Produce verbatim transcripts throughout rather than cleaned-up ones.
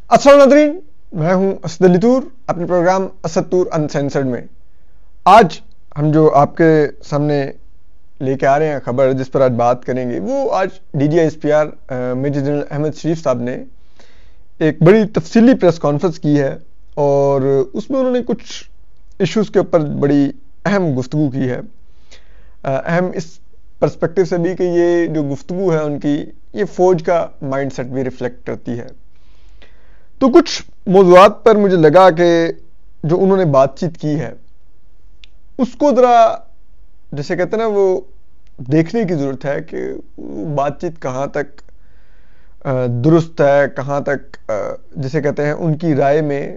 अस्सलाम नाज़रीन, मैं हूं असद अली तूर अपने प्रोग्राम असद तूर अनसेंसर्ड में। आज हम जो आपके सामने लेके आ रहे हैं खबर जिस पर आज बात करेंगे, वो आज D G I S P R major general Ahmed Sharif साहब ने एक बड़ी तफसीली प्रेस कॉन्फ्रेंस की है और उसमें उन्होंने कुछ इश्यूज़ के ऊपर बड़ी अहम गुफ्तगू की है। अहम इस पर्सपेक्टिव से भी कि ये जो गुफ्तगू है उनकी, ये फ़ौज का माइंडसेट भी रिफ्लेक्ट करती है। तो कुछ मौज़ूआत पर मुझे लगा कि जो उन्होंने बातचीत की है उसको ज़रा, जैसे कहते हैं ना, वो देखने की ज़रूरत है कि बातचीत कहाँ तक दुरुस्त है, कहाँ तक जिसे कहते हैं उनकी राय में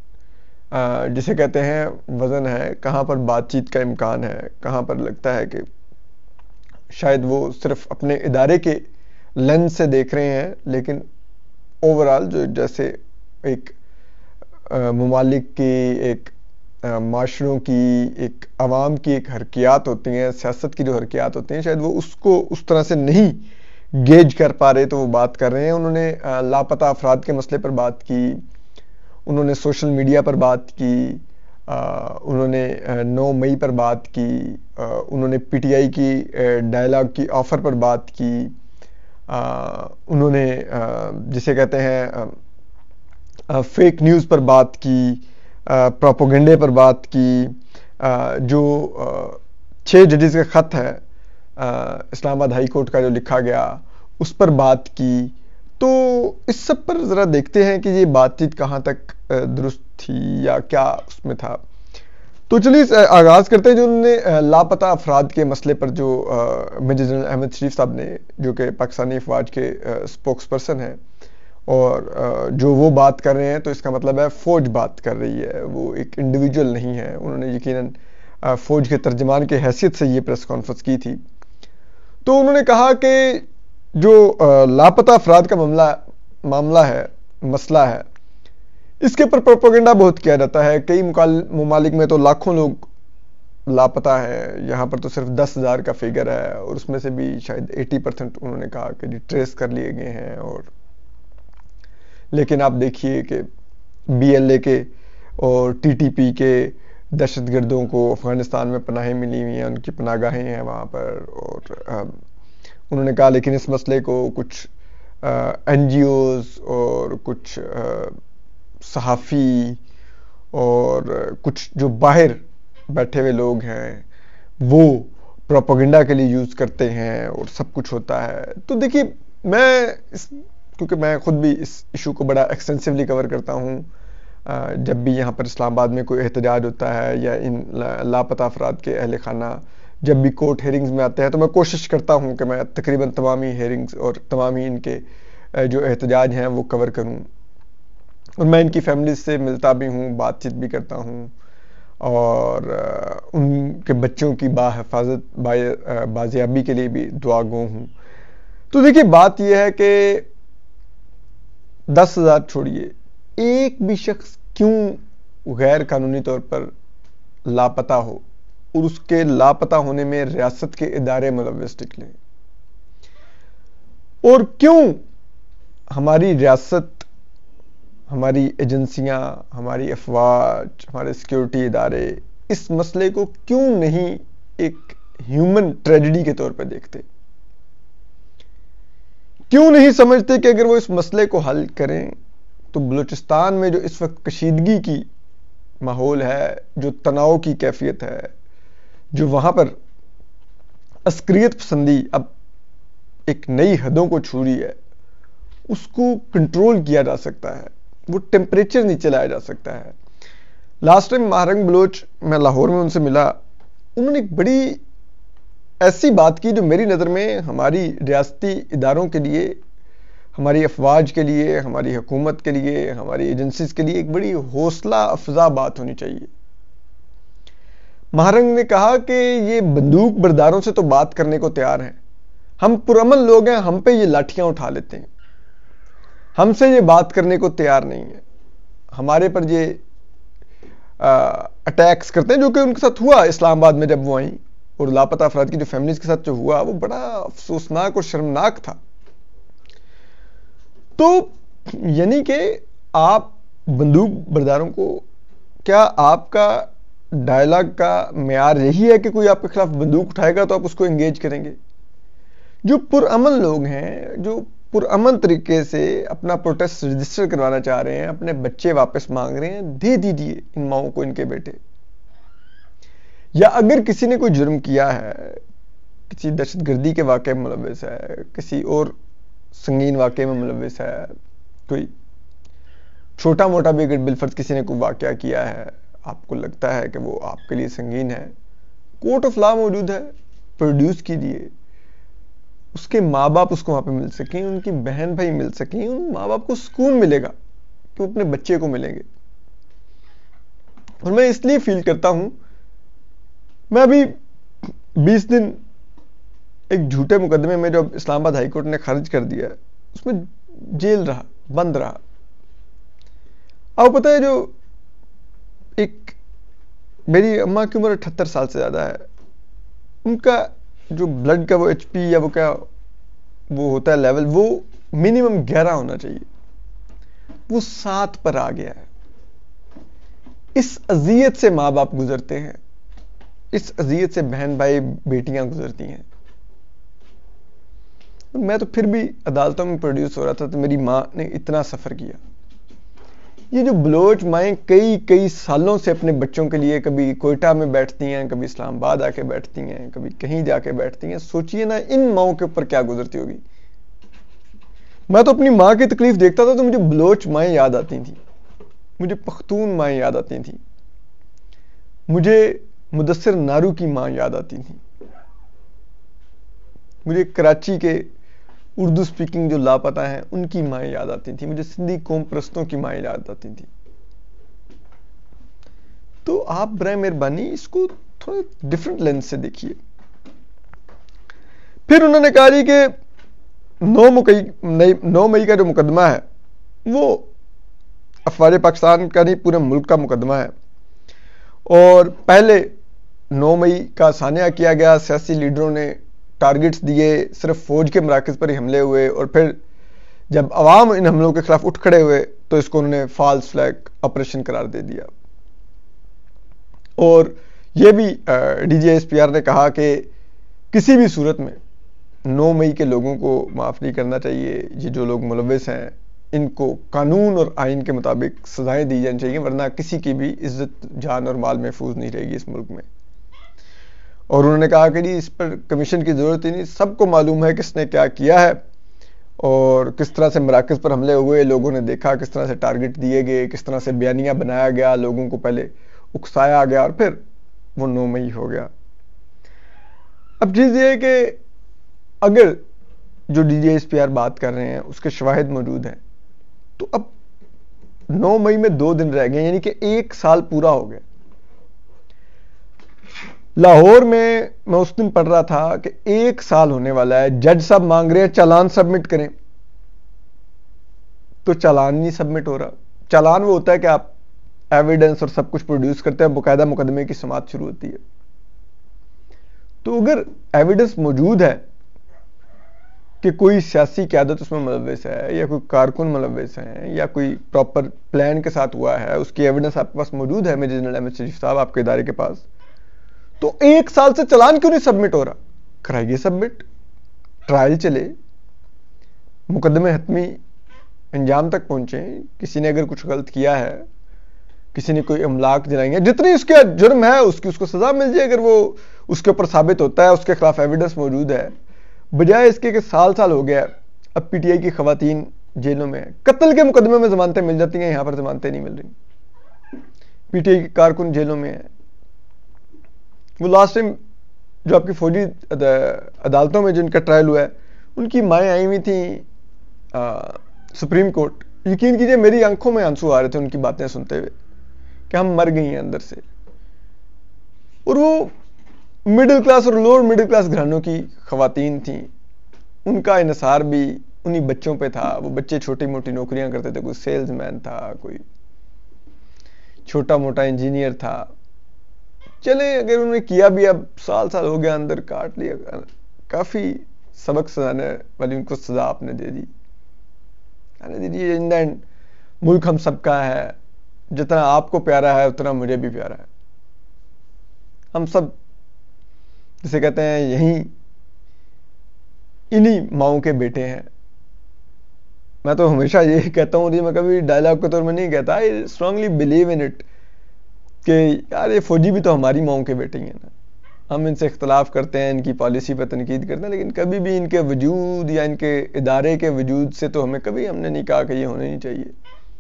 जिसे कहते हैं वज़न है, कहाँ पर बातचीत का इम्कान है, कहाँ पर लगता है कि शायद वो सिर्फ अपने इदारे के लेंस से देख रहे हैं, लेकिन ओवरऑल जो जैसे एक ममालिक की, एक माशरों की, एक अवाम की एक हरकियात होती हैं, सियासत की जो हरकियात होती हैं, शायद वो उसको उस तरह से नहीं गेज कर पा रहे, तो वो बात कर रहे हैं। उन्होंने लापता अफराद के मसले पर बात की, उन्होंने सोशल मीडिया पर बात की, उन्होंने नौ मई पर बात की, उन्होंने पी टी आई की डायलॉग की ऑफ़र पर बात की, उन्होंने जिसे कहते हैं फेक न्यूज़ पर बात की, प्रोपोगंडे पर बात की, जो छः जजेस का ख़त है इस्लामाबाद हाई कोर्ट का जो लिखा गया उस पर बात की। तो इस सब पर ज़रा देखते हैं कि ये बातचीत कहाँ तक दुरुस्त थी या क्या उसमें था। तो चलिए आगाज़ करते हैं। जो उन्होंने लापता अफराद के मसले पर जो मेजर जनरल अहमद शरीफ साहब ने, जो कि पाकिस्तानी अफवाज के स्पोक्स पर्सन हैं, और जो वो बात कर रहे हैं तो इसका मतलब है फ़ौज बात कर रही है, वो एक इंडिविजुअल नहीं है। उन्होंने यकीनन फ़ौज के तर्जमान के हैसियत से ये प्रेस कॉन्फ्रेंस की थी। तो उन्होंने कहा कि जो लापता अफराद का मामला मामला है, मसला है, इसके ऊपर प्रोपेगेंडा बहुत किया जाता है। कई ममालिक में तो लाखों लोग लापता है, यहाँ पर तो सिर्फ दस हज़ार का फिगर है और उसमें से भी शायद अस्सी परसेंट उन्होंने कहा कि ट्रेस कर लिए गए हैं। और लेकिन आप देखिए कि बी एल ए के और टी टी पी के दहशतगर्दों को अफ़गानिस्तान में पनाहें मिली हुई हैं, उनकी पनाहगाहें हैं वहाँ पर। और आ, उन्होंने कहा लेकिन इस मसले को कुछ एन जी ओज़ और कुछ सहाफ़ी और कुछ जो बाहर बैठे हुए लोग हैं वो प्रोपेगेंडा के लिए यूज़ करते हैं और सब कुछ होता है। तो देखिए, मैं इस क्योंकि मैं ख़ुद भी इस इशू को बड़ा एक्सटेंसिवली कवर करता हूँ, जब भी यहाँ पर इस्लामाबाद में कोई एहतजाज होता है या इन लापता अफराद के अहल खाना जब भी कोर्ट हेयरिंग्स में आते हैं, तो मैं कोशिश करता हूँ कि मैं तकरीबन तमाम ही हेयरिंग्स और तमाम ही इनके जो एहतजाज हैं वो कवर करूँ। और मैं इनकी फैमिली से मिलता भी हूँ, बातचीत भी करता हूँ और उनके बच्चों की बाहिफाजत बाजियाबी के लिए भी दुआ गो हूँ। तो देखिए, बात यह है कि दस हज़ार छोड़िए, एक भी शख्स क्यों गैर कानूनी तौर पर लापता हो और उसके लापता होने में रियासत के इदारे मुलव्वस निकले, और क्यों हमारी रियासत, हमारी एजेंसियां, हमारी अफवाज, हमारे सिक्योरिटी इदारे इस मसले को क्यों नहीं एक ह्यूमन ट्रेजेडी के तौर पर देखते, क्यों नहीं समझते कि अगर वो इस मसले को हल करें तो बलूचिस्तान में जो इस वक्त कशीदगी की माहौल है, जो तनाव की कैफियत है, जो वहाँ पर अस्करियत पसंदी अब एक नई हदों को छू रही है, उसको कंट्रोल किया जा सकता है, वो टेम्परेचर नीचे लाया जा सकता है। लास्ट टाइम महारंग बलोच, मैं लाहौर में उनसे मिला, उन्होंने एक बड़ी ऐसी बात की जो मेरी नज़र में हमारी रियासती इदारों के लिए, हमारी अफवाज के लिए, हमारी हुकूमत के लिए, हमारी एजेंसीज के लिए एक बड़ी हौसला अफजा बात होनी चाहिए। महारंग ने कहा कि ये बंदूक बरदारों से तो बात करने को तैयार हैं, हम पुरअमन लोग हैं, हम पे ये लाठियां उठा लेते हैं, हमसे ये बात करने को तैयार नहीं है, हमारे पर ये अटैक्स करते हैं, जो कि उनके साथ हुआ इस्लामाबाद में जब वो आई, और लापता अफराद की जो फैमिलीज के साथ जो हुआ वो बड़ा अफसोसनाक और शर्मनाक था। तो यानी कि आप बंदूक बरदारों को, क्या आपका डायलॉग का मेयार यही है कि कोई आपके खिलाफ बंदूक उठाएगा तो आप उसको एंगेज करेंगे? जो पुरअमन लोग हैं, जो पुरअमन तरीके से अपना प्रोटेस्ट रजिस्टर करवाना चाह रहे हैं, अपने बच्चे वापस मांग रहे हैं, दे दीजिए इन माओं को इनके बेटे। या अगर किसी ने कोई जुर्म किया है, किसी दहशतगर्दी के वाक़े में मुलव्वस है, किसी और संगीन वाक़े में मुलव्वस है, कोई छोटा मोटा भी अगर बिलफर्ज किसी ने कोई वाक़या किया है, आपको लगता है कि वो आपके लिए संगीन है, कोर्ट ऑफ लॉ मौजूद है, प्रोड्यूस कीजिए। उसके माँ बाप उसको वहां पे मिल सकें, उनकी बहन भाई मिल सकें, उन माँ बाप को सुकून मिलेगा कि वो अपने बच्चे को मिलेंगे। और मैं इसलिए फील करता हूं, मैं अभी बीस दिन एक झूठे मुकदमे में जो इस्लामाबाद हाईकोर्ट ने खारिज कर दिया है, उसमें जेल रहा, बंद रहा। अब पता है, जो एक मेरी अम्मा की उम्र अठहत्तर साल से ज्यादा है, उनका जो ब्लड का वो एचपी या वो क्या वो होता है लेवल, वो मिनिमम ग्यारह होना चाहिए, वो सात पर आ गया है। इस अजियत से माँ बाप गुजरते हैं, इस अजियत से बहन भाई बेटियां गुजरती हैं। मैं तो फिर भी अदालतों में प्रोड्यूस हो रहा था तो मेरी माँ ने इतना सफर किया। ये जो बलोच माएँ कई कई सालों से अपने बच्चों के लिए कभी कोयटा में बैठती हैं, कभी इस्लामाबाद आके बैठती हैं, कभी कहीं जाके बैठती हैं, सोचिए ना इन माओं के ऊपर क्या गुजरती होगी। मैं तो अपनी माँ की तकलीफ देखता था तो मुझे बलोच माएँ याद आती थी, मुझे पख्तून माएँ याद आती थी, मुझे मुदस्सिर नारू की माँ याद आती थी, मुझे कराची के उर्दू स्पीकिंग जो लापता हैं उनकी माएँ याद आती थी, मुझे सिंधी कौम परस्तों की माएँ याद आती थी। तो आप बराए मेहरबानी इसको थोड़ा डिफरेंट लेंस से देखिए। फिर उन्होंने कहा जी कि नौ मई नौ मई का जो मुकदमा है वो अफवाज पाकिस्तान का नहीं, पूरे मुल्क का मुकदमा है। और पहले नौ मई का सानिया किया गया, सियासी लीडरों ने टारगेट्स दिए, सिर्फ फौज के मराकज़ पर ही हमले हुए, और फिर जब अवाम इन हमलों के खिलाफ उठ खड़े हुए तो इसको उन्होंने फॉल्स फ्लैग ऑपरेशन करार दे दिया। और यह भी डीजीएसपीआर ने कहा कि किसी भी सूरत में नौ मई के लोगों को माफ़ नहीं करना चाहिए। ये जो लोग मुलव्वस हैं इनको कानून और आइन के मुताबिक सजाएं दी जानी चाहिए, वरना किसी की भी इज्जत, जान और माल महफूज नहीं रहेगी इस मुल्क में। और उन्होंने कहा कि जी इस पर कमीशन की जरूरत ही नहीं, सबको मालूम है किसने क्या किया है और किस तरह से मराकज़ पर हमले हुए, लोगों ने देखा किस तरह से टारगेट दिए गए, किस तरह से बयानिया बनाया गया, लोगों को पहले उकसाया गया और फिर वो नौ मई हो गया। अब चीज़ ये है कि अगर जो डीजीएसपीआर बात कर रहे हैं उसके शवाहिद मौजूद हैं, तो अब नौ मई में दो दिन रह गए, यानी कि एक साल पूरा हो गया। लाहौर में मैं उस दिन पढ़ रहा था कि एक साल होने वाला है, जज साहब मांग रहे हैं चालान सबमिट करें, तो चालान नहीं सबमिट हो रहा। चालान वो होता है कि आप एविडेंस और सब कुछ प्रोड्यूस करते हैं, बाकायदा मुकदमे की समाअत शुरू होती है। तो अगर एविडेंस मौजूद है कि कोई सियासी क़यादत उसमें मुलव्वस है या कोई कारकुन मुलव्वस है या कोई प्रॉपर प्लान के साथ हुआ है, उसकी एविडेंस आपके पास मौजूद है, मेजर जनरल अहमद शरीफ साहब आपके इदारे के पास, तो एक साल से चालान क्यों नहीं सबमिट हो रहा? कराइए सबमिट, ट्रायल चले, मुकदमे हतमी अंजाम तक पहुंचे। किसी ने अगर कुछ गलत किया है, किसी ने कोई अमलाक जलाएंगे, जितनी उसके जुर्म है उसकी उसको सजा मिल जाए अगर वो उसके ऊपर साबित होता है, उसके खिलाफ एविडेंस मौजूद है। बजाय इसके कि साल साल हो गया, अब पीटीआई की खवातीन जेलों में, कत्ल के मुकदमे में जमानतें मिल जाती हैं, यहां पर जमानतें नहीं मिल रही। पीटीआई के कारकुन जेलों में है। वो लास्ट टाइम जो आपकी फौजी अदालतों में जिनका ट्रायल हुआ है, उनकी माएँ आई हुई थी सुप्रीम कोर्ट। यकीन कीजिए मेरी आंखों में आंसू आ रहे थे उनकी बातें सुनते हुए कि हम मर गई हैं अंदर से। और वो मिडिल क्लास और लोअर मिडिल क्लास घरानों की खवातीन थी, उनका इन्हिसार भी उन्हीं बच्चों पे था। वो बच्चे छोटी मोटी नौकरियां करते थे, कोई सेल्समैन था, कोई छोटा मोटा इंजीनियर था। चले अगर उन्होंने किया भी, अब साल साल हो गया, अंदर काट लिया, काफी सबक सजाने वाली उनको सजा आपने दे दी। इन द एंड मुल्क हम सबका है, जितना आपको प्यारा है उतना मुझे भी प्यारा है। हम सब जिसे कहते हैं यहीं इन्हीं माओ के बेटे हैं। मैं तो हमेशा ये कहता हूँ, मैं कभी डायलॉग के तौर में नहीं कहता, I strongly believe in it कि यार ये फौजी भी तो हमारी माओ के बेटे ही हैं ना। हम इनसे इख्तलाफ करते हैं, इनकी पॉलिसी पर तनकीद करते हैं, लेकिन कभी भी इनके वजूद या इनके इदारे के वजूद से तो हमें कभी हमने नहीं कहा कि ये होने नहीं चाहिए।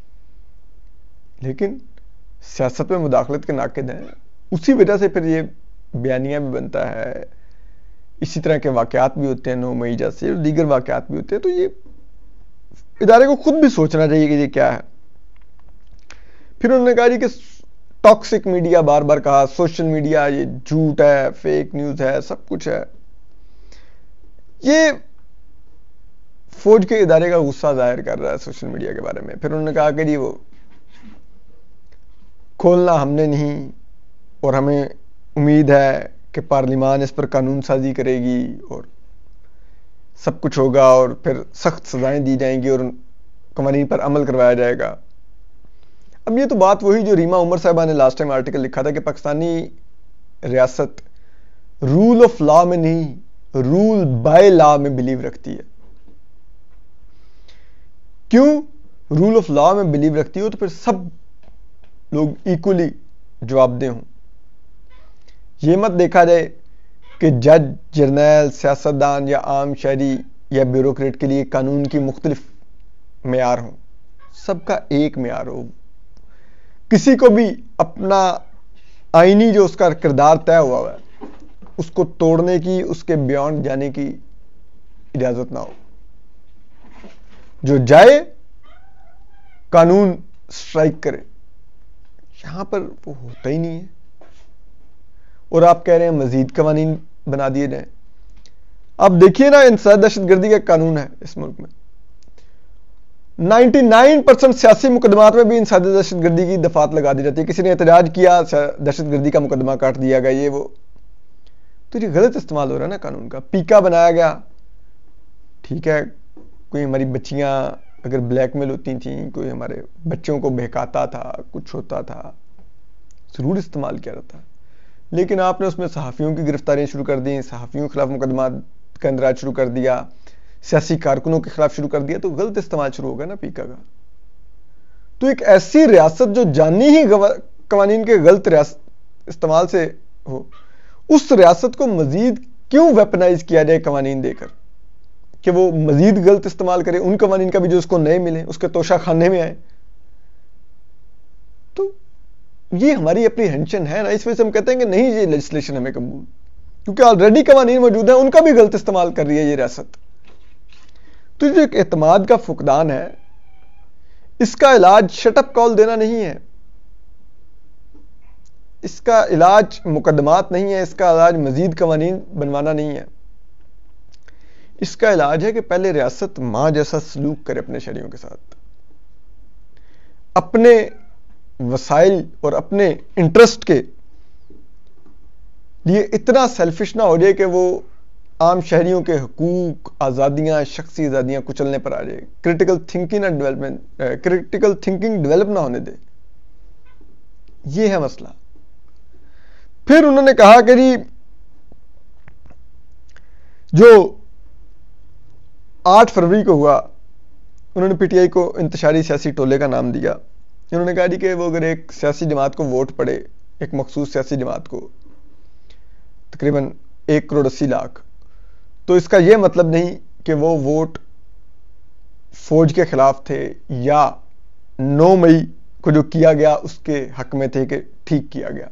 लेकिन सियासत में मुदाखलत के नाकिद हैं, उसी वजह से फिर ये बयानिया भी बनता है, इसी तरह के वाकयात भी होते हैं, नौ मई जैसे और दीगर वाकयात भी होते हैं। तो ये इदारे को खुद भी सोचना चाहिए कि ये क्या है। फिर उन्होंने कहा जी कि टॉक्सिक मीडिया, बार बार कहा सोशल मीडिया ये झूठ है, फेक न्यूज है, सब कुछ है। ये फौज के इदारे का गुस्सा जाहिर कर रहा है सोशल मीडिया के बारे में। फिर उन्होंने कहा कि जी वो खोलना हमने नहीं, और हमें उम्मीद है कि पार्लियामान इस पर कानून साजी करेगी और सब कुछ होगा और फिर सख्त सजाएं दी जाएंगी और कवानीन पर अमल करवाया जाएगा। अब ये तो बात वही जो रीमा उमर साहबा ने लास्ट टाइम आर्टिकल लिखा था कि पाकिस्तानी रियासत रूल ऑफ लॉ में नहीं, रूल बाय लॉ में बिलीव रखती है। क्यों रूल ऑफ लॉ में बिलीव रखती हो? तो फिर सब लोग इक्वली जवाबदेह हों। यह मत देखा जाए कि जज, जर्नैल, सियासतदान या आम शहरी या ब्यूरोक्रेट के लिए कानून की मुख्तलिफ मेयार हों, सबका एक मेयार हो। किसी को भी अपना आईनी जो उसका किरदार तय हुआ है उसको तोड़ने की, उसके बियॉन्ड जाने की इजाजत ना हो। जो जाए कानून स्ट्राइक करे, यहां पर वो होता ही नहीं है। और आप कह रहे हैं मजीद कवानीन बना दिए जाए। आप देखिए ना, इंसानी दहशतगर्दी का कानून है इस मुल्क में, निन्यानवे परसेंट सियासी मुकदमात में भी इंसानी दहशतगर्दी की दफात लगा दी जाती है। किसी ने एतराज किया, दहशतगर्दी का मुकदमा काट दिया गया, ये वो। तो ये गलत इस्तेमाल हो रहा है ना कानून का। पीका बनाया गया, ठीक है, कोई हमारी बच्चियां अगर ब्लैकमेल होती थी, कोई हमारे बच्चों को बहकाता था, कुछ होता था, जरूर इस्तेमाल किया जाता है। लेकिन आपने उसमें सहाफ़ियों की गिरफ्तारियां शुरू कर दी, सहाफ़ियों के खिलाफ मुकदमा का इंदराज शुरू कर दिया, सियासी कारकुनों के खिलाफ शुरू कर दिया, तो गलत इस्तेमाल शुरू होगा ना पीका का। तो एक ऐसी रियासत जो जानी ही कवानीन के गलत इस्तेमाल से हो, उस रियासत को मजीद क्यों वेपनाइज किया जाए कवानीन देकर कि वो मजीद गलत इस्तेमाल करे, उन कवानीन का भी जो उसको नए मिले, उसके तोशा खाने में आए। तो ये हमारी एप्रीहेंशन है ना, इस वजह से हम कहते हैं कि नहीं ये लेजिस्लेशन हमें कबूल, क्योंकि ऑलरेडी कवानीन मौजूद है, उनका भी गलत इस्तेमाल कर रही है ये रियासत। तो जो एक एतमाद का फुकदान है, इसका इलाज शटअप कॉल देना नहीं है, इसका इलाज मुकदमात नहीं है, इसका इलाज मजीद कवानीन बनवाना नहीं है। इसका इलाज है कि पहले रियासत मां जैसा सलूक करे अपने शहरियों के साथ, अपने वसाइल और अपने इंटरेस्ट के लिए इतना सेल्फिश ना हो जाए कि वो आम शहरियों के हकूक, आज़ादियां, शख्सी आज़ादियां कुचलने पर आ जाए। Critical thinking and development, critical thinking develop ना होने दे, ये है मसला। फिर उन्होंने कहा कि जी जो आठ फरवरी को हुआ, उन्होंने पीटीआई को इंतशारी सियासी टोले का नाम दिया। उन्होंने कहा जी कि वो अगर एक सियासी जमात को वोट पड़े, एक मखसूस सियासी जमात को तकरीबन एक करोड़ अस्सी लाख, तो इसका यह मतलब नहीं कि वो वोट फौज के खिलाफ थे या नौ मई को जो किया गया उसके हक में थे कि ठीक किया गया।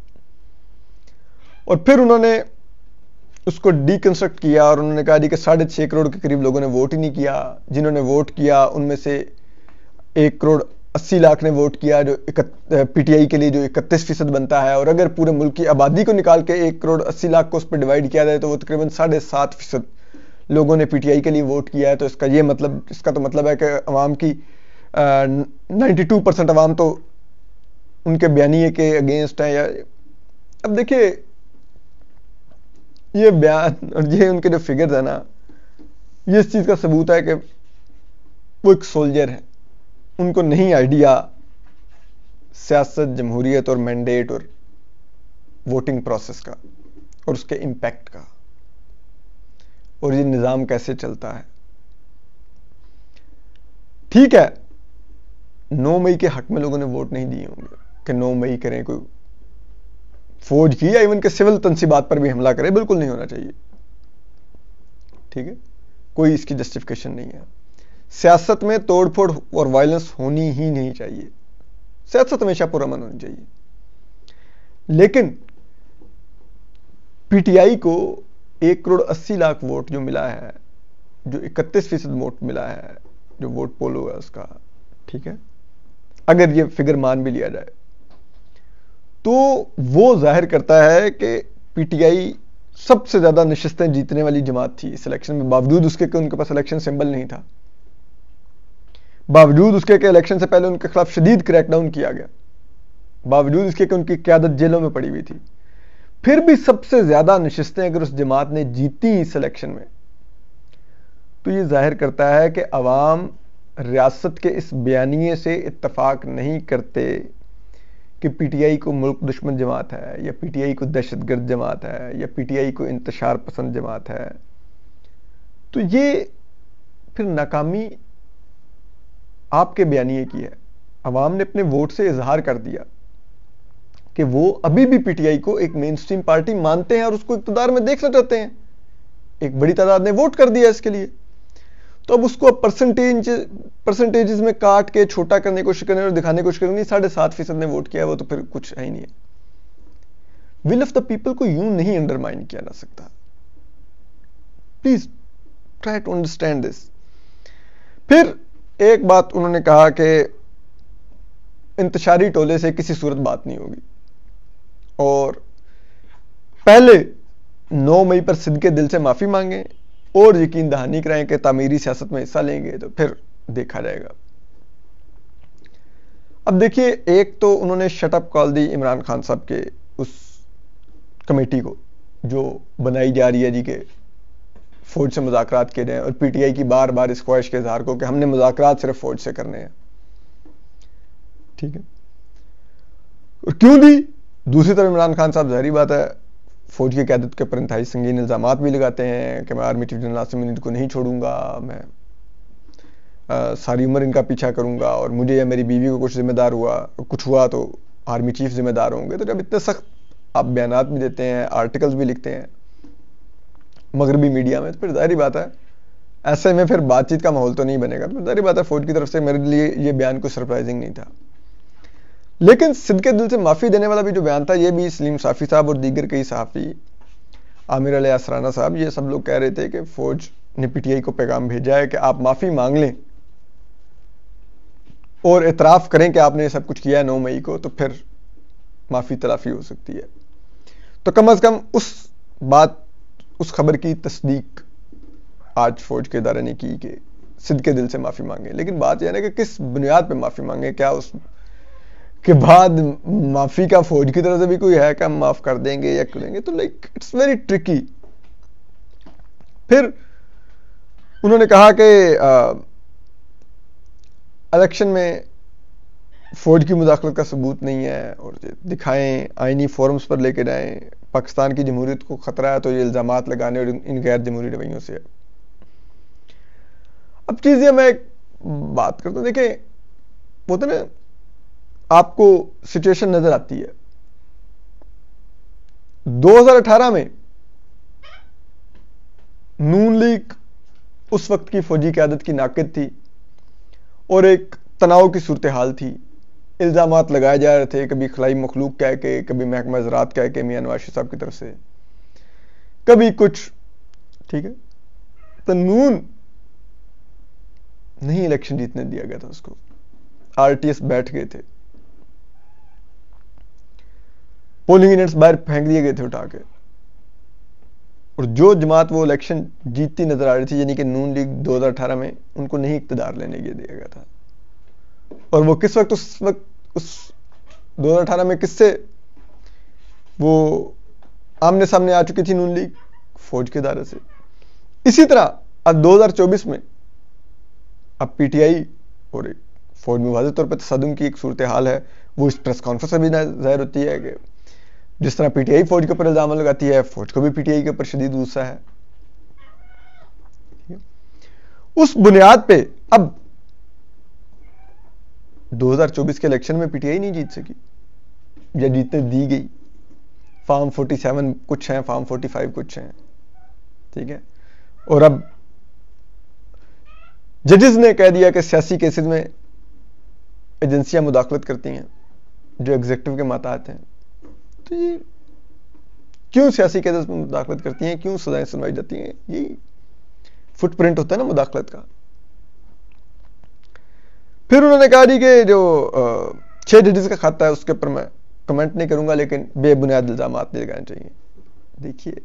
और फिर उन्होंने उसको डीकंस्ट्रक्ट किया और उन्होंने कहा जी कि साढ़े छह करोड़ के करीब लोगों ने वोट ही नहीं किया। जिन्होंने वोट किया उनमें से एक करोड़ अस्सी लाख ने वोट किया, जो पीटीआई के लिए जो इकतीस फीसद बनता है। और अगर पूरे मुल्क की आबादी को निकाल के एक करोड़ अस्सी लाख को उस पर डिवाइड किया जाए तो वो तकरीबन साढ़े सात फीसद लोगों ने पीटीआई के लिए वोट किया है। तो इसका ये मतलब इसका तो मतलब है कि अवाम की नाइन्टी टू परसेंट अवाम तो उनके बयानिए के अगेंस्ट है। या अब देखिए ये बयान और ये उनके जो फिगर्स है ना, ये इस चीज का सबूत है कि वो एक सोल्जर है, उनको नहीं आइडिया सियासत, जमहूरियत और मैंडेट और वोटिंग प्रोसेस का और उसके इंपैक्ट का, और ये निजाम कैसे चलता है। ठीक है, नौ मई के हक में लोगों ने वोट नहीं दिए होंगे कि नौ मई करें, कोई फौज की या इवन के सिविल तंसीबात पर भी हमला करे, बिल्कुल नहीं होना चाहिए। ठीक है, कोई इसकी जस्टिफिकेशन नहीं है। सियासत में तोड़फोड़ और वायलेंस होनी ही नहीं चाहिए, सियासत हमेशा पुरअमन होनी चाहिए। लेकिन पीटीआई को एक करोड़ अस्सी लाख वोट जो मिला है, जो इकतीस फीसद वोट मिला है, जो वोट पोल हुआ उसका, ठीक है, अगर ये फिगर मान भी लिया जाए तो वो जाहिर करता है कि पीटीआई सबसे ज्यादा नशिस्तें जीतने वाली जमात थी इस इलेक्शन में, बावजूद उसके कि उनके पास इलेक्शन सिंबल नहीं था, बावजूद उसके कि इलेक्शन से पहले उनके खिलाफ शदीद क्रैकडाउन किया गया, बावजूद इसके कि उनकी क़यादत जेलों में पड़ी हुई थी, फिर भी सबसे ज्यादा नशिस्तें अगर उस जमात ने जीती इस इलेक्शन में, तो ये जाहिर करता है कि अवाम रियासत के इस बयानिए से इत्तफाक नहीं करते कि पीटीआई को मुल्क दुश्मन जमात है, या पीटीआई को दहशतगर्द जमात है, या पीटीआई को इंतशार पसंद जमात है। तो ये फिर नाकामी आपके बयानिए की है। अवाम ने अपने वोट से इजहार कर दिया कि वो अभी भी पीटीआई को एक मेन स्ट्रीम पार्टी मानते हैं और उसको इक़्तिदार में देखना चाहते हैं। एक बड़ी तादाद ने वोट कर दिया इसके लिए, तो अब उसको परसेंटेज परसेंटेजेस में काट के छोटा करने की कोशिश करने और दिखाने की कोशिश करेंगे साढ़े सात फीसद ने वोट किया, वो तो फिर कुछ है ही नहीं है। विल ऑफ द पीपल को यूं नहीं अंडरमाइन किया जा सकता। Please try to understand this. फिर एक बात उन्होंने कहा कि इंतशारी टोले से किसी सूरत बात नहीं होगी, और पहले नौ मई पर सिद्ध के दिल से माफी मांगे और यकीन दहानी कराएं कि तामीरी सियासत में हिस्सा लेंगे तो फिर देखा जाएगा। अब देखिए, एक तो उन्होंने शटअप कॉल दी इमरान खान साहब के उस कमेटी को जो बनाई जा रही है जी के फौज से मुज़ाकरात किए जाएं, और पीटीआई की बार बार इस ख्वाहिश के इजहार को कि हमने मुज़ाकरात सिर्फ फौज से करने हैं। ठीक है, और क्यों दी? दूसरी तरफ इमरान खान साहब जाहिर बात है फौज की क़यादत के ऊपर इंतहाई संगीन इल्जामात भी लगाते हैं कि मैं army chief general Asim Munir को नहीं छोड़ूंगा, मैं आ, सारी उम्र इनका पीछा करूंगा, और मुझे या मेरी बीवी को कुछ जिम्मेदार हुआ कुछ हुआ तो आर्मी चीफ जिम्मेदार होंगे। तो जब इतने सख्त आप बयानात भी देते हैं, आर्टिकल्स भी लिखते हैं मगरबी मीडिया में, तो फिर जाहिर बात है ऐसे में फिर बातचीत का माहौल तो नहीं बनेगा। तो जाहिर बात है फौज की तरफ से मेरे लिए ये बयान कोई सरप्राइजिंग नहीं था। लेकिन सिद्ध के दिल से माफी देने वाला भी जो बयान था, ये भी सलीम साफी साहब और दीगर कई सहाफ़ी, आमिर अली असराना साहब, ये सब लोग कह रहे थे कि फौज ने पीटीआई को पैगाम भेजा है कि आप माफी मांग लें और एतराफ करें कि आपने सब कुछ किया है नौ मई को, तो फिर माफी तलाफी हो सकती है। तो कम अज कम उस बात उस खबर की तस्दीक आज फौज के इदारे ने की कि सिद्ध के दिल से माफी मांगे। लेकिन बात यह है कि किस बुनियाद पे माफी मांगे, क्या उस के बाद माफी का फौज की तरफ से भी कोई है कि हम माफ कर देंगे या करेंगे? तो लाइक इट्स वेरी ट्रिकी। फिर उन्होंने कहा कि इलेक्शन में फौज की मुदाखलत का सबूत नहीं है और दिखाएं, आईनी फोरम्स पर लेके जाएं, पाकिस्तान की जमहूरियत को खतरा है तो ये इल्जामात लगाने और इन गैर जमहूरी रवैयों से। अब चीजें मैं एक बात करता हूं, देखें वो तो ना आपको सिचुएशन नजर आती है। दो हज़ार अठारह में नून लीग उस वक्त की फौजी क़यादत की नाक़िद थी और एक तनाव की सूरत हाल थी। इल्जामात लगाए जा रहे थे, कभी खलाई मखलूक कह के, कभी महकमा ज़राअत कह के मियां नवाज शरीफ साहब की तरफ से, कभी कुछ। ठीक है, तो नून नहीं इलेक्शन जीतने दिया गया था उसको, आरटीएस बैठ गए थे, पोलिंग यूनिट्स बाहर फेंक दिए गए थे उठा के, और जो जमात वो इलेक्शन जीतती नजर आ रही थी यानी कि नून लीग दो हज़ार अठारह में, उनको नहीं इक्तदार लेने के दिया गया था। और वो किस वक्त उस वक्त उस दो हज़ार अठारह में किससे वो आमने सामने आ चुकी थी नून लीग? फौज के इदारे से। इसी तरह अब दो हज़ार चौबीस में अब पीटीआई और एक फौज में वाज़ेह तौर पर तसद्दुम की एक सूरत हाल है, वो इस प्रेस कॉन्फ्रेंस में भी ज़ाहिर होती है कि जिस तरह पीटीआई फौज के ऊपर इल्ज़ाम लगाती है, फौज को भी पीटीआई के ऊपर शदीद गुस्सा है। उस बुनियाद पे अब दो हज़ार चौबीस के इलेक्शन में पीटीआई नहीं जीत सकी या जीतने दी गई। फार्म सैंतालीस कुछ हैं, फार्म पैंतालीस कुछ हैं, ठीक है। और अब जजेस ने कह दिया कि सियासी केसेस में एजेंसियां मुदाखलत करती हैं जो एग्जीक्यूटिव के माताहत हैं। तो ये क्यों सियासी केसेस में मुदाखलत करती हैं, क्यों सजाएं सुनवाई जाती हैं? ये फुटप्रिंट होता है ना मुदाखलत का। फिर उन्होंने कहा जी कि जो छह जजेस का खाता है उसके ऊपर मैं कमेंट नहीं करूंगा, लेकिन बेबुनियाद इल्जाम नहीं लगाने चाहिए। देखिए,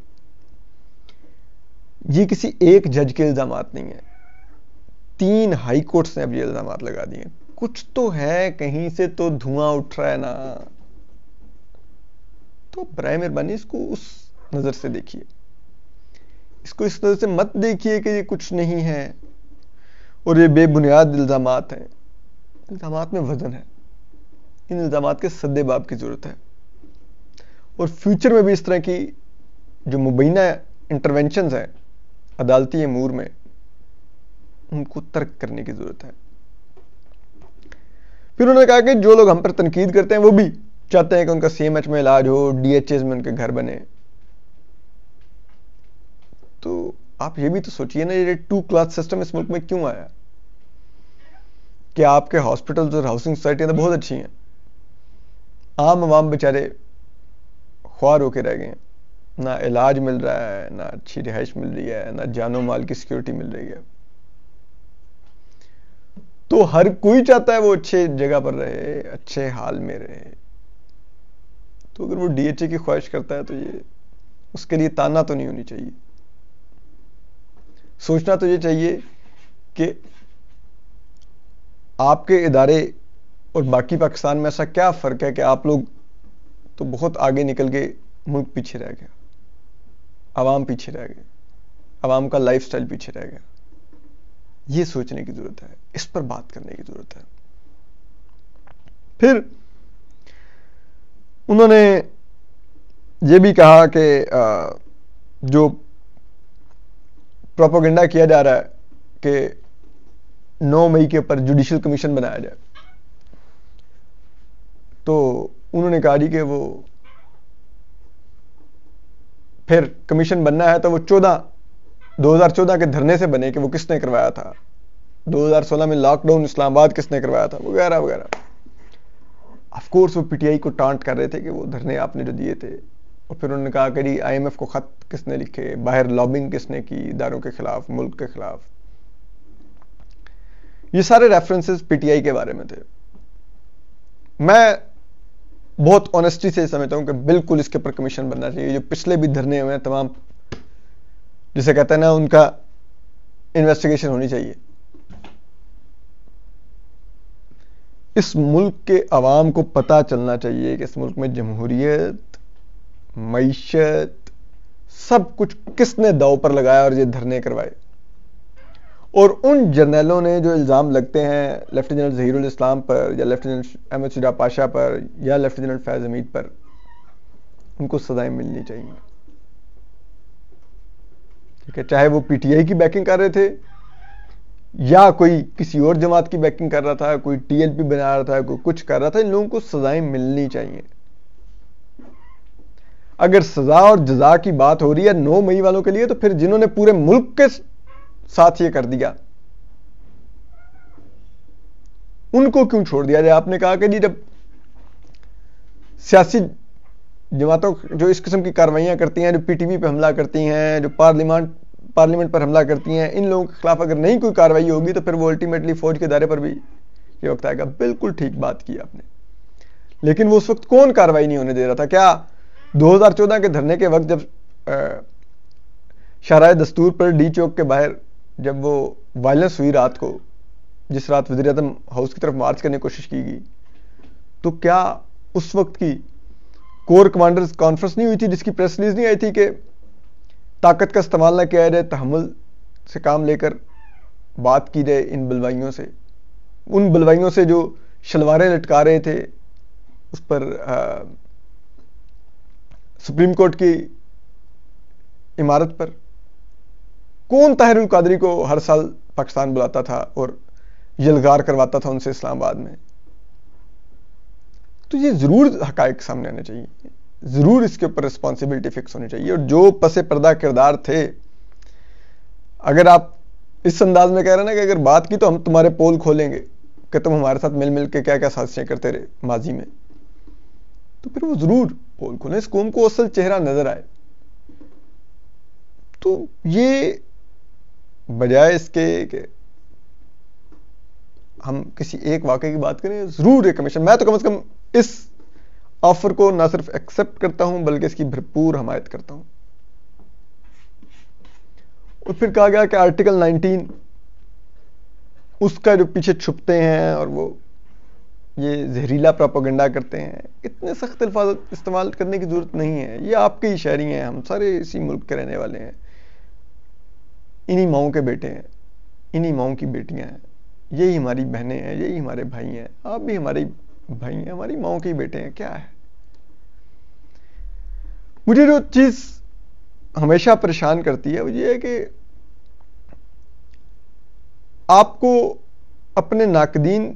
ये किसी एक जज के इल्जाम नहीं है, तीन हाई कोर्ट्स ने अब ये इल्जाम लगा दिए। कुछ तो है, कहीं से तो धुआं उठ रहा है ना। तो बराए मेहरबानी इसको उस नजर से देखिए, इसको इस नजर से मत देखिए कि ये कुछ नहीं है और ये बेबुनियाद इल्जामात हैं। इल्जामात में वजन है, इन इल्जामात के सद्देबाब की जरूरत है। और फ्यूचर में भी इस तरह की जो मुबैना इंटरवेंशंस हैं अदालती अमूर में, उनको तर्क करने की जरूरत है। फिर उन्होंने कहा कि जो लोग हम पर तनकीद करते हैं वो भी चाहते हैं कि उनका सीएमएच में इलाज हो, डीएचएस में उनके घर बने। तो आप ये भी तो सोचिए ना, ये टू क्लास सिस्टम इस मुल्क में क्यों आया? कि आपके हॉस्पिटल्स और हाउसिंग सोसाइटियां तो बहुत अच्छी हैं, आम आवाम बेचारे ख्वार होके रह गए हैं, ना इलाज मिल रहा है, ना अच्छी रिहाइश मिल रही है, ना जानो माल की सिक्योरिटी मिल रही है। तो हर कोई चाहता है वो अच्छे जगह पर रहे, अच्छे हाल में रहे। तो अगर वो डीएचए की ख्वाहिश करता है तो ये उसके लिए ताना तो नहीं होनी चाहिए। सोचना तो ये चाहिए कि आपके इदारे और बाकी पाकिस्तान में ऐसा क्या फर्क है कि आप लोग तो बहुत आगे निकल के मुल्क पीछे रह गया, आवाम पीछे रह गए, आवाम का लाइफस्टाइल पीछे रह गया। ये सोचने की जरूरत है, इस पर बात करने की जरूरत है। फिर उन्होंने ये भी कहा कि जो प्रोपेगेंडा किया जा रहा है कि नौ मई के ऊपर जुडिशियल कमीशन बनाया जाए, तो उन्होंने कहा जी कि वो फिर कमीशन बनना है तो वो चौदह दो हज़ार चौदह के धरने से बने कि वो किसने करवाया था, दो हज़ार सोलह में लॉकडाउन इस्लामाबाद किसने करवाया था, वगैरह वगैरह। ऑफ कोर्स वो पीटीआई को टांट कर रहे थे कि वो धरने आपने जो दिए थे। और फिर उन्होंने कहा कि आईएमएफ को खत किसने लिखे, बाहर लॉबिंग किसने की इदारों के खिलाफ, मुल्क के खिलाफ। ये सारे रेफरेंसेस पीटीआई के बारे में थे। मैं बहुत ऑनेस्टी से समझता हूं कि बिल्कुल इसके ऊपर कमीशन बनना चाहिए। जो पिछले भी धरने हुए हैं तमाम, जिसे कहते हैं ना, उनका इन्वेस्टिगेशन होनी चाहिए। इस मुल्क के अवाम को पता चलना चाहिए कि इस मुल्क में जमहूरियत, मईशत, सब कुछ किसने दांव पर लगाया और ये धरने करवाए। और उन जर्नलों ने जो इल्जाम लगते हैं लेफ्टिनेंट ज़हीरुल इस्लाम पर या लेफ्टिनेंट अहमद शुजा पाशा पर या लेफ्टिनेंट फैज हमीद पर, उनको सजाएं मिलनी चाहिए। ठीक है, चाहे वो पीटीआई की बैकिंग कर रहे थे या कोई किसी और जमात की बैकिंग कर रहा था, कोई टीएलपी बना रहा था, कोई कुछ कर रहा था, इन लोगों को सजाएं मिलनी चाहिए। अगर सजा और जजा की बात हो रही है नौ मई वालों के लिए, तो फिर जिन्होंने पूरे मुल्क के साथ ये कर दिया उनको क्यों छोड़ दिया जाए? आपने कहा कि जी जब सियासी जमातों जो इस किस्म की कार्रवाइयां करती हैं, जो पीटीवी पे हमला करती हैं, जो पार्लियामेंट पार्लियामेंट पर हमला करती हैं, इन लोगों के खिलाफ अगर नहीं कोई कार्रवाई होगी तो फिर वो अल्टीमेटली फौज के दायरे पर भी ये वक्त आएगा। बिल्कुल ठीक बात की आपने, लेकिन वो उस वक्त कौन कार्रवाई नहीं होने दे रहा था? क्या दो हज़ार चौदह के धरने के वक्त जब शाहराह दस्तूर पर डी चौक के बाहर जब वो वायलेंस हुई रात को, जिस रात वज़ीर आज़म हाउस की तरफ मार्च करने की कोशिश की गई, तो क्या उस वक्त की कोर कमांडर्स कॉन्फ्रेंस नहीं हुई थी जिसकी प्रेस रिलीज नहीं आई थी कि ताकत का इस्तेमाल ना किया जाए, तहम्मुल से काम लेकर बात की जाए इन बलवाइयों से? उन बलवाइयों से जो शलवारें लटका रहे थे उस पर आ, सुप्रीम कोर्ट की इमारत पर। कौन ताहिरुल कादरी को हर साल पाकिस्तान बुलाता था और यलगार करवाता था उनसे इस्लामाबाद में। तो ये जरूर हकायक सामने आने चाहिए, जरूर इसके ऊपर रिस्पॉन्सिबिलिटी फिक्स होनी चाहिए। और जो पसे पर्दा किरदार थे, अगर आप इस अंदाज में कह रहे हैं ना कि अगर बात की तो हम तुम्हारे पोल खोलेंगे कि तुम हमारे साथ मिल मिल के क्या क्या साजिशें करते रहे माजी में, तो फिर वो जरूर पोल खोलें, इस कौम को असल चेहरा नजर आए। तो ये बजाय इसके कि हम किसी एक वाकये की बात करें, जरूर एक कमीशन, मैं तो कम से कम इस ऑफर को ना सिर्फ एक्सेप्ट करता हूं बल्कि इसकी भरपूर हमायत करता हूं। और फिर कहा गया कि आर्टिकल नाइनटीन उसका जो पीछे छुपते हैं और वो ये जहरीला प्रोपेगेंडा करते हैं, इतने सख्त अल्फाज इस्तेमाल करने की जरूरत नहीं है। ये आपके ही शहरी हैं, हम सारे इसी मुल्क के रहने वाले हैं, इन्हीं माओं के बेटे हैं, इन्हीं माओं की बेटियां हैं, यही हमारी बहनें हैं, यही हमारे भाई हैं, आप भी हमारे भाई हैं, हमारी माओं के बेटे हैं। क्या है, मुझे जो चीज हमेशा परेशान करती है वो ये है कि आपको अपने नाकदीन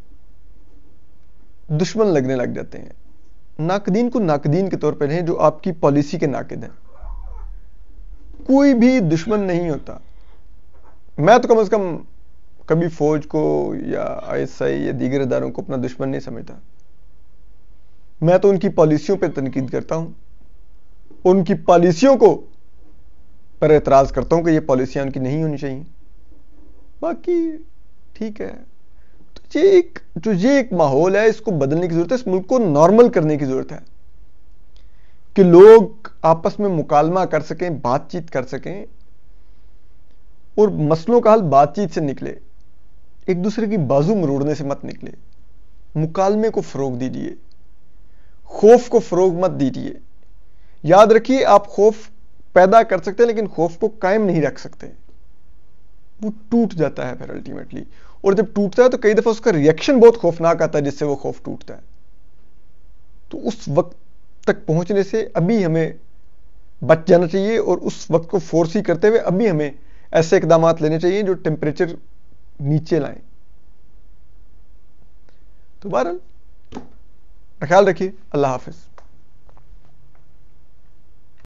दुश्मन लगने लग जाते हैं। नाकदीन को नाकदीन के तौर पर लें जो आपकी पॉलिसी के नाकिद हैं। कोई भी दुश्मन नहीं होता। मैं तो कम से कम कभी फौज को या आईएसआई या दीगर इदारों को अपना दुश्मन नहीं समझता। मैं तो उनकी पॉलिसियों पर तनकीद करता हूं, उनकी पॉलिसियों को पर एतराज करता हूं कि ये पॉलिसियां उनकी नहीं होनी चाहिए। बाकी ठीक है, तो ये एक जो ये एक माहौल है, इसको बदलने की जरूरत है, इस मुल्क को नॉर्मल करने की जरूरत है कि लोग आपस में मुकालमा कर सकें, बातचीत कर सकें और मसलों का हल बातचीत से निकले, एक दूसरे की बाजू मरोड़ने से मत निकले। मुकालमे को फरोग दीजिए, खौफ को फरोग मत दीजिए। याद रखिए, आप खौफ पैदा कर सकते हैं लेकिन खौफ को कायम नहीं रख सकते, वो टूट जाता है फिर अल्टीमेटली। और जब टूटता है तो कई दफा उसका रिएक्शन बहुत खौफनाक आता है जिससे वो खौफ टूटता है। तो उस वक्त तक पहुंचने से अभी हमें बच जाना चाहिए और उस वक्त को फोर्स ही करते हुए अभी हमें ऐसे इकदाम लेने चाहिए जो टेम्परेचर नीचे लाएं। तो बहरहाल ख्याल रखिए। अल्लाह हाफिज।